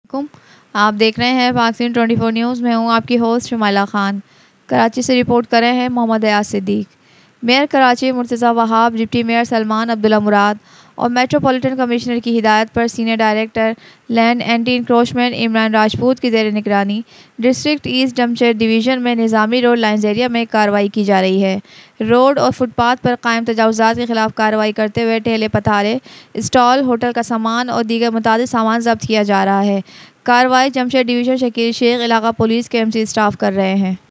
कुम आप देख रहे हैं पाकिस्तान 24 न्यूज़। में हूँ आपकी होस्ट शुमाइला खान। कराची से रिपोर्ट कर रहे हैं Mohammad Ayaz Siddiq. Mayor Karachi Murtaza Wahab, deputy mayor Salman Abdullah Murad और मेट्रोपॉलिटन कमिश्नर की हिदायत पर senior director land anti encroachment Imran Rajput की ज़ेर निगरानी डिस्ट्रिक्ट ईस्ट जमशेद डिवीज़न में निज़ामी रोड लाइन्स एरिया में कार्रवाई की जा रही है। रोड और फुटपाथ पर कायम तजावुज़ात के खिलाफ कार्रवाई करते हुए ठेले पथारे, स्टॉल, होटल का सामान और दीगर मुतादिद सामान जब्त किया जा रहा है। कार्रवाई जमशेद डिवीज़न शकील शेख इलाका पुलिस के MC स्टाफ कर रहे हैं।